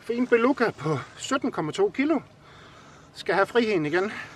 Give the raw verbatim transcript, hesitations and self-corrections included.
fin beluga på sytten komma to kilo skal have friheden igen.